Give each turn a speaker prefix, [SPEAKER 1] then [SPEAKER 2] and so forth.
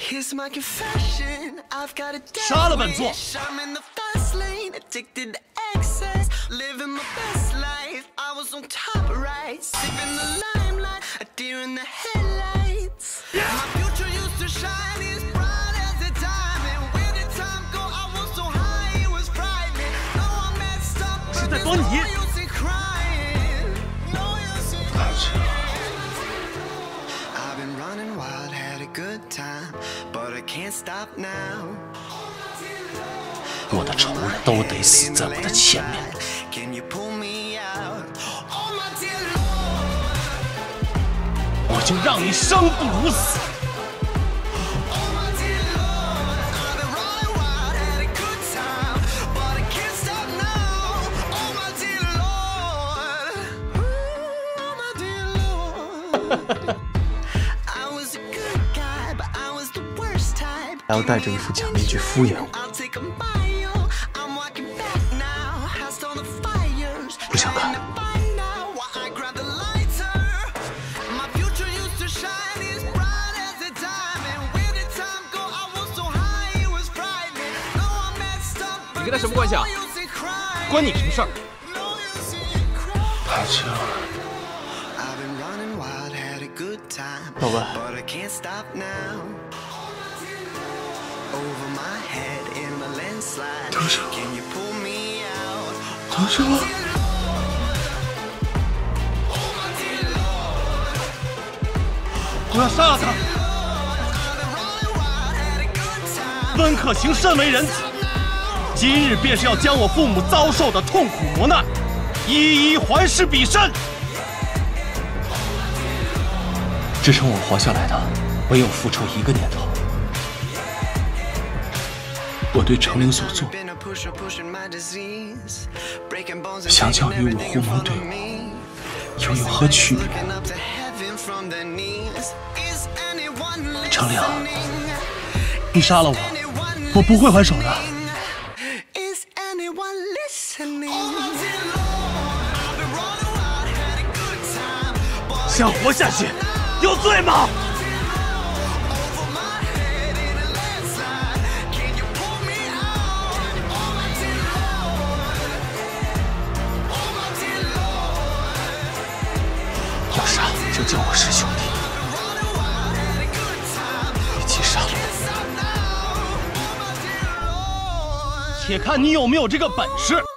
[SPEAKER 1] 杀了本座！ 是在躲你。我的仇人都得死在我的前面。我就让你生不如死。 还要带着一副假面具敷衍我，不想看。
[SPEAKER 2] 你跟他什么关系啊？关你什么事儿？
[SPEAKER 1] 太强了。 老板，等什么？等什么？我要杀了他！温客行甚为仁慈，今日便是要将我父母遭受的痛苦磨难，一一还施彼身。 支撑我活下来的，唯有复仇一个念头。我对程灵所做，相较于我狐毛对我，又有何区别？程灵，你杀了我，我不会还手的。想活下去。 有罪吗？要杀就叫我师兄弟，一起杀了我。且看你有没有这个本事。